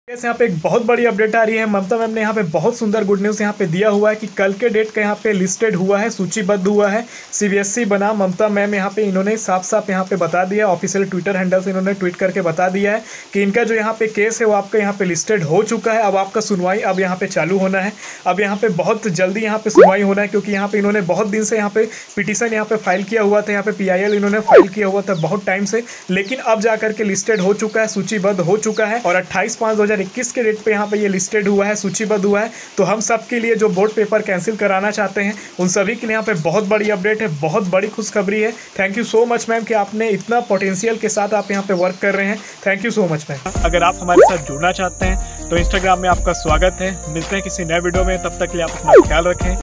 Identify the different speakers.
Speaker 1: यहाँ पे एक बहुत बड़ी अपडेट आ रही है। ममता मैम ने यहाँ पे बहुत सुंदर गुड न्यूज़ यहाँ पे दिया हुआ है कि कल के डेट का यहाँ पे लिस्टेड हुआ है, सूचीबद्ध हुआ है सीबीएसई बनाम ममता मैम। यहाँ पे इन्होंने साफ साफ यहाँ पे बता दिया, ऑफिशियल ट्विटर हैंडल से इन्होंने ट्वीट करके बता दिया है कि इनका जो यहाँ पे केस है वो आपका यहाँ पे लिस्टेड हो चुका है। अब आपका सुनवाई अब यहाँ पे चालू होना है। अब यहाँ पे बहुत जल्दी यहाँ पे सुनवाई होना है, क्योंकि यहाँ पे इन्होंने बहुत दिन से यहाँ पे पिटीशन यहाँ पे फाइल किया हुआ था, यहाँ पे PIL इन्होंने फाइल किया हुआ था बहुत टाइम से, लेकिन अब जाकर के लिस्टेड हो चुका है, सूचीबद्ध हो चुका है और 28/5/2021 के डेट पे यहाँ पे ये लिस्टेड हुआ है, सूचीबद्ध हुआ है। तो हम सब के लिए जो बोर्ड पेपर कैंसिल कराना चाहते हैं उन सभी के लिए यहाँ पे बहुत बड़ी अपडेट है, बहुत बड़ी खुशखबरी है। Thank you so much ma'am कि आपने इतना पोटेंशियल के साथ आप यहाँ पे वर्क कर रहे हैं। Thank you so much ma'am. अगर आप हमारे साथ जुड़ना चाहते हैं तो इंस्टाग्राम में आपका स्वागत है। मिलते हैं किसी नए वीडियो में, तब तक के लिए आप अपना ख्याल रखें।